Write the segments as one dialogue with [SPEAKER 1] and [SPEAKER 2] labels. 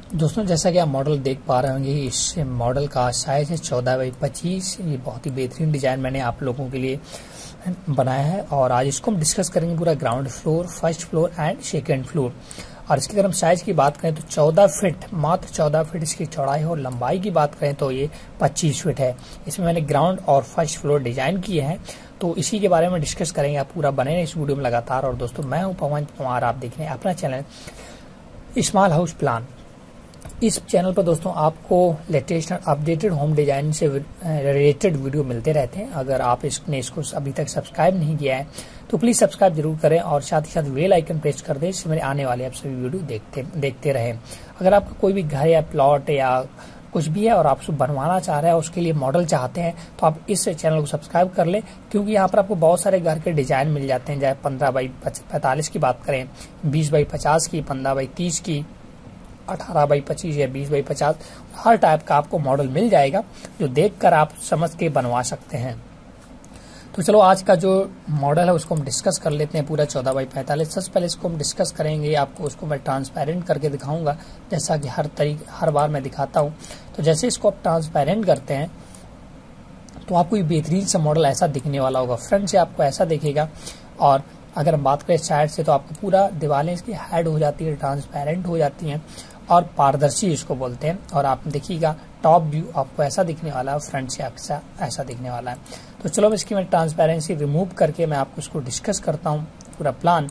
[SPEAKER 1] दोस्तों जैसा कि आप मॉडल देख पा रहे होंगे, इस मॉडल का साइज है 14x25। ये बहुत ही बेहतरीन डिजाइन मैंने आप लोगों के लिए बनाया है और आज इसको हम डिस्कस करेंगे पूरा ground floor, first floor and second floor. और इसकी अगर हम साइज की बात करें तो 14 फीट, मात्र 14 फीट इसकी चौड़ाई है और लंबाई की बात करें तो ये 25 फीट है। इसमें मैंने ग्राउंड और फर्स्ट फ्लोर डिजाइन किए हैं, तो इसी के बारे में डिस्कस करेंगे। आप पूरा बने रहे इस वीडियो में लगातार। और दोस्तों मैं हूं पवन कुमार, आप देख रहे हैं अपना चैनल स्मॉल हाउस प्लान। इस चैनल पर दोस्तों आपको लेटेस्ट अपडेटेड होम डिजाइन से रिलेटेड वीडियो मिलते रहते हैं। अगर आप इसको अभी तक सब्सक्राइब नहीं किया है तो प्लीज सब्सक्राइब जरूर करें और साथ ही साथ बेल आइकन प्रेस कर दें, इससे मेरे आने वाले आप सभी वीडियो देखते रहें। अगर आपका कोई भी घर या प्लॉट या कुछ भी है और आप उसको बनवाना चाह रहे हैं, उसके लिए मॉडल चाहते हैं, तो आप इस चैनल को सब्सक्राइब कर लें, क्योंकि यहाँ पर आपको बहुत सारे घर के डिजाइन मिल जाते हैं। चाहे 15x45 की बात करें, 20x50 की, 15x30 की, 18x25 या 20x50, हर टाइप का आपको मॉडल मिल जाएगा जो देखकर आप समझ के बनवा सकते हैं। तो चलो आज का जो मॉडल है उसको हम डिस्कस कर लेते हैं, पूरा 14x45। सबसे पहले इसको हम डिस्कस करेंगे, आपको उसको मैं ट्रांसपेरेंट करके दिखाऊंगा, जैसा कि हर बार मैं दिखाता हूं। तो जैसे इसको आप ट्रांसपेरेंट करते हैं तो आपको ये बेहतरीन सा मॉडल ऐसा दिखने वाला होगा। फ्रंट से आपको ऐसा दिखेगा, और अगर हम बात करें साइड से तो आपको पूरा दीवारें इसकी हाइड हो जाती है, ट्रांसपेरेंट हो जाती हैं और पारदर्शी इसको बोलते हैं। और आप देखिएगा टॉप व्यू आपको ऐसा दिखने वाला है, फ्रंट से ऐसा दिखने वाला है। तो चलो इसकी मैं ट्रांसपेरेंसी रिमूव करके मैं आपको इसको डिस्कस करता हूँ पूरा प्लान।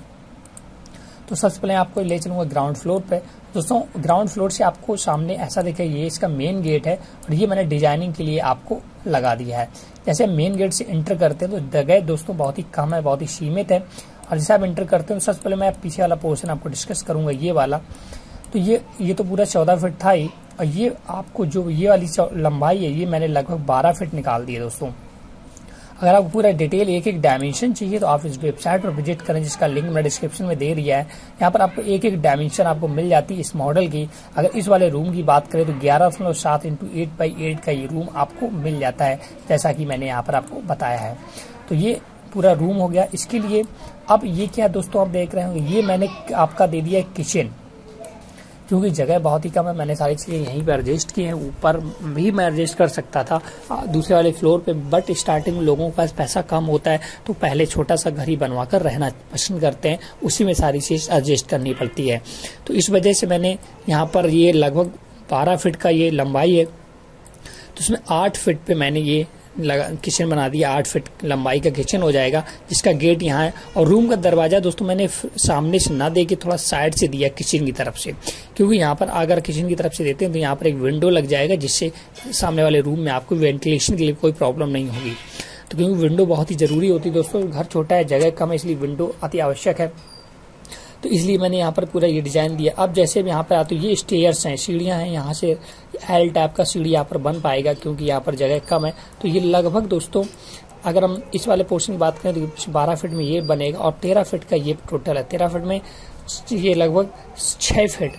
[SPEAKER 1] तो सबसे पहले आपको ले चलूंगा ग्राउंड फ्लोर पे। दोस्तों ग्राउंड फ्लोर से आपको सामने ऐसा दिखे, ये इसका मेन गेट है और ये मैंने डिजाइनिंग के लिए आपको लगा दिया है। जैसे मेन गेट से एंटर करते हैं तो जगह दोस्तों बहुत ही कम है, बहुत ही सीमित है। और जैसे आप एंटर करते हैं तो सबसे पहले मैं पीछे वाला पोर्शन आपको डिस्कस करूंगा, ये वाला। तो ये तो पूरा 14 फीट था ही, और ये आपको जो ये वाली लंबाई है ये मैंने लगभग 12 फीट निकाल दी है। दोस्तों अगर आपको पूरा डिटेल एक एक डायमेंशन चाहिए तो आप इस वेबसाइट पर विजिट करें, जिसका लिंक मैंने डिस्क्रिप्शन में दे दिया है। यहाँ पर आपको एक एक डायमेंशन आपको मिल जाती है इस मॉडल की। अगर इस वाले रूम की बात करें तो 11.7 × 8x8 का ये रूम आपको मिल जाता है, जैसा कि मैंने यहाँ पर आपको बताया है। तो ये पूरा रूम हो गया। इसके लिए अब ये क्या दोस्तों आप देख रहे होंगे, ये मैंने आपका दे दिया है किचन, क्योंकि जगह बहुत ही कम है। मैंने सारी चीजें यहीं पर एडजस्ट की हैं, ऊपर भी मैं एडजस्ट कर सकता था दूसरे वाले फ्लोर पे, बट स्टार्टिंग में लोगों के पास पैसा कम होता है तो पहले छोटा सा घर ही बनवा कर रहना पसंद करते हैं, उसी में सारी चीज एडजस्ट करनी पड़ती है। तो इस वजह से मैंने यहाँ पर ये लगभग 12 फीट का ये लंबाई है, तो उसमें 8 फीट पे मैंने ये किचन बना दिया। 8 फीट लंबाई का किचन हो जाएगा, जिसका गेट यहाँ है। और रूम का दरवाजा दोस्तों मैंने सामने से ना दे के थोड़ा साइड से दिया किचन की तरफ से, क्योंकि यहाँ पर अगर किचन की तरफ से देते हैं तो यहाँ पर एक विंडो लग जाएगा, जिससे सामने वाले रूम में आपको वेंटिलेशन के लिए कोई प्रॉब्लम नहीं होगी। तो क्योंकि विंडो बहुत ही जरूरी होती है दोस्तों, घर छोटा है, जगह कम है, इसलिए विंडो अति आवश्यक है। तो इसलिए मैंने यहाँ पर पूरा ये डिजाइन दिया। अब जैसे यहाँ पर आते ये स्टेयर्स हैं, सीढ़ियां हैं, यहाँ से एल टाइप का सीढ़ी यहाँ पर बन पाएगा, क्योंकि यहाँ पर जगह कम है। तो ये लगभग दोस्तों अगर हम इस वाले पोर्शन की बात करें तो 12 फीट में ये बनेगा, और 13 फीट का ये टोटल है। 13 फीट में ये लगभग 6 फीट,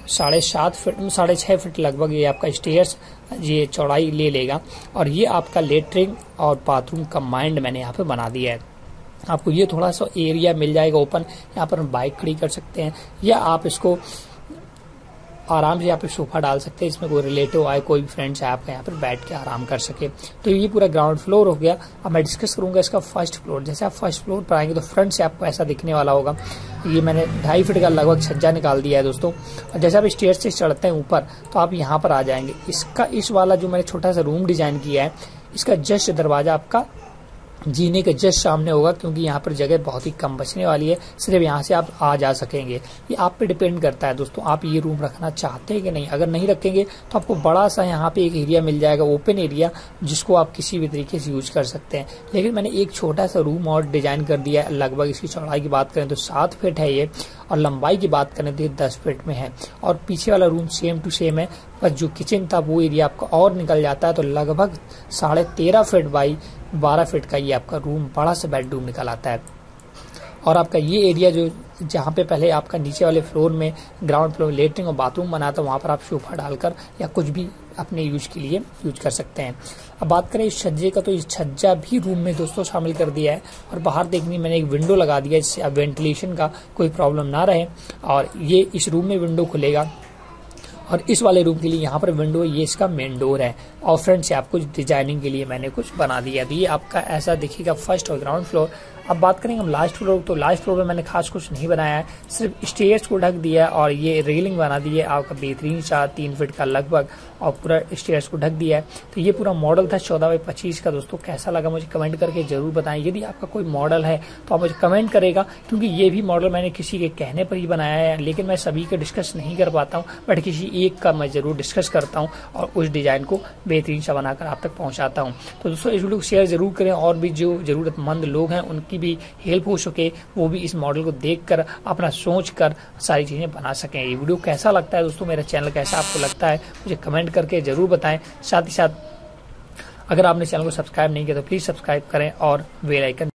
[SPEAKER 1] 6.5 फीट लगभग ये आपका स्टेयर्स ये चौड़ाई ले लेगा। और ये आपका लेटरिन और बाथरूम कंबाइंड मैंने यहाँ पे बना दिया है। आपको ये थोड़ा सा एरिया मिल जाएगा ओपन, यहाँ पर हम बाइक खड़ी कर सकते हैं, या आप इसको आराम से यहाँ पे सोफा डाल सकते हैं, इसमें कोई रिलेटिव आए, कोई भी फ्रेंड्स आए, आप यहाँ पर बैठ के आराम कर सके। तो ये पूरा ग्राउंड फ्लोर हो गया। अब मैं डिस्कस करूंगा इसका फर्स्ट फ्लोर। जैसे आप फर्स्ट फ्लोर पर आएंगे तो फ्रंट से आपको ऐसा दिखने वाला होगा। ये मैंने 2.5 फीट का लगभग छज्जा निकाल दिया है दोस्तों। और जैसे आप स्टेयर से चढ़ते हैं ऊपर तो आप यहाँ पर आ जाएंगे। इस वाला जो मैंने छोटा सा रूम डिजाइन किया है, इसका जस्ट दरवाजा आपका जीने के जस्ट सामने होगा, क्योंकि यहाँ पर जगह बहुत ही कम बचने वाली है, सिर्फ यहाँ से आप आ जा सकेंगे। ये आप पे डिपेंड करता है दोस्तों, आप ये रूम रखना चाहते हैं कि नहीं। अगर नहीं रखेंगे तो आपको बड़ा सा यहाँ पे एक एरिया मिल जाएगा, ओपन एरिया, जिसको आप किसी भी तरीके से यूज कर सकते हैं। लेकिन मैंने एक छोटा सा रूम और डिजाइन कर दिया है। लगभग इसकी चौड़ाई की बात करें तो 7 फीट है ये, और लंबाई की बात करें तो ये 10 फीट में है। और पीछे वाला रूम सेम टू सेम है, बस जो किचन था वो एरिया आपका और निकल जाता है। तो लगभग 13.5 फीट बाई 12 फीट का ये आपका रूम, बड़ा सा बेडरूम निकल आता है। और आपका ये एरिया जो जहाँ पे पहले आपका नीचे वाले फ्लोर में ग्राउंड फ्लोर लेटरिन और बाथरूम बना था, वहाँ पर आप सोफा डालकर या कुछ भी अपने यूज के लिए यूज कर सकते हैं। अब बात करें इस छज्जे का, तो इस छज्जा भी रूम में दोस्तों शामिल कर दिया है। और बाहर देखने मैंने एक विंडो लगा दिया, जिससे अब वेंटिलेशन का कोई प्रॉब्लम ना रहे। और ये इस रूम में विंडो खुलेगा और इस वाले रूम के लिए यहाँ पर विंडो, ये इसका मेन डोर है। और फ्रंट से आपको डिजाइनिंग के लिए मैंने कुछ बना दिया। तो ये आपका ऐसा दिखेगा फर्स्ट और ग्राउंड फ्लोर। अब बात करेंगे हम लास्ट फ्लोर, तो लास्ट फ्लोर में मैंने खास कुछ नहीं बनाया है, सिर्फ स्टेयर्स को ढक दिया है और ये रेलिंग बना दी है आपका बेहतरीन सा 3 फीट का लगभग, और पूरा स्टेयर्स को ढक दिया है। तो ये पूरा मॉडल था 14x25 का। दोस्तों कैसा लगा मुझे कमेंट करके जरूर बताएं। यदि आपका कोई मॉडल है तो आप मुझे कमेंट करेगा, क्योंकि ये भी मॉडल मैंने किसी के कहने पर ही बनाया है, लेकिन मैं सभी का डिस्कस नहीं कर पाता हूँ, बट किसी एक का मैं जरूर डिस्कस करता हूँ और उस डिजाइन को बेहतरीन सा बनाकर आप तक पहुंचाता हूँ। तो दोस्तों इस वीडियो को शेयर जरूर करें, और भी जो जरूरतमंद लोग हैं उनकी भी हेल्प हो सके, वो भी इस मॉडल को देखकर अपना सोच कर सारी चीजें बना सकें। ये वीडियो कैसा लगता है दोस्तों, मेरा चैनल कैसा आपको लगता है, मुझे कमेंट करके जरूर बताएं। साथ ही साथ अगर आपने चैनल को सब्सक्राइब नहीं किया तो प्लीज सब्सक्राइब करें और बेल आइकन